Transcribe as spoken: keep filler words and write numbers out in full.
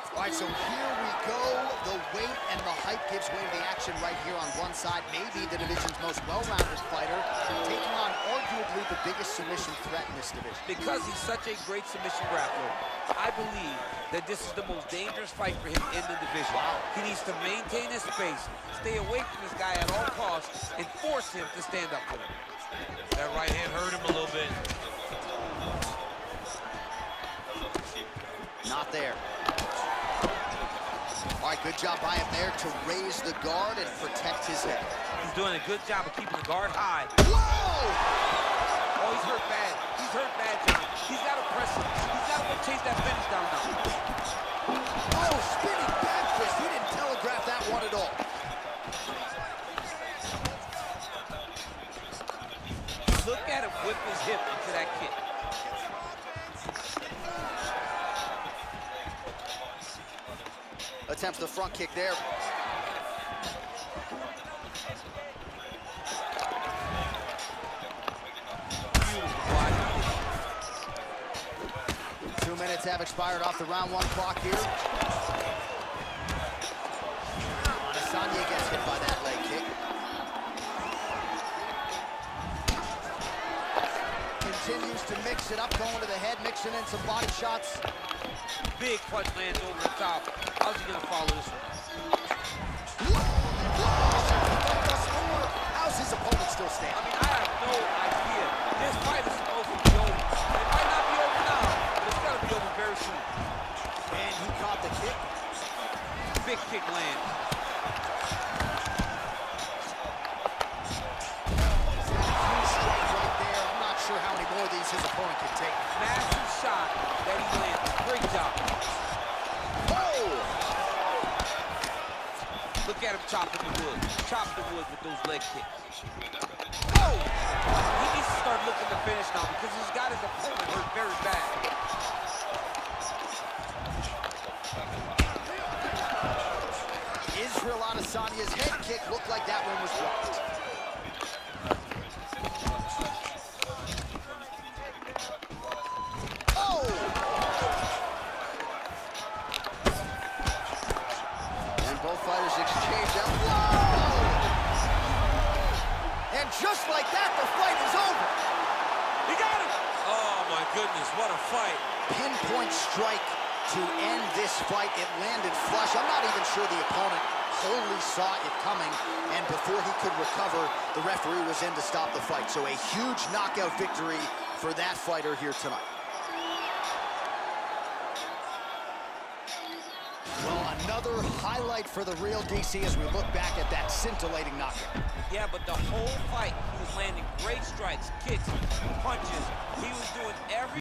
All right, so here we go. The weight and the height gives way to the action right here on one side. Maybe the division's most well-rounded fighter, taking on arguably the biggest submission threat in this division. Because he's such a great submission grappler, I believe that this is the most dangerous fight for him in the division. Wow. He needs to maintain his space, stay away from this guy at all costs, and force him to stand up with him. That right hand hurt him a little bit. Not there. All right, good job by him there to raise the guard and protect his head. He's doing a good job of keeping the guard high. Whoa! Oh, he's hurt bad. He's hurt bad, John. He's got to press him. He's got to chase that finish down now. Oh, spinning back fist. He didn't telegraph that one at all. Look at him whip his hip into that kick. Attempts the front kick there. Two minutes have expired off the round one clock here. Adesanya gets hit by that leg kick. Continues to mix it up, going to the head, mixing in some body shots. Big punch lands over the top. How's he gonna follow this one? How's his opponent still standing? I mean, I have no idea. This fight is supposed to be over. It might not be over now, but it's gotta be over very soon. And he caught the kick. Big kick land. Right there. I'm not sure how many more of these his opponent can take. Massive shot that he landed. Great job. Look at him chopping the wood. Chop the wood with those leg kicks. Oh! He needs to start looking to finish now because he's got his opponent hurt very bad. Israel Adesanya's head kick looked like that one was blocked. Fighters exchange out. Whoa! And just like that, the fight is over. He got it! Oh, my goodness, what a fight. Pinpoint strike to end this fight. It landed flush. I'm not even sure the opponent wholly saw it coming, and before he could recover, the referee was in to stop the fight. So a huge knockout victory for that fighter here tonight. Another highlight for the real D C as we look back at that scintillating knockout. Yeah, but the whole fight, he was landing great strikes, kicks, punches. He was doing every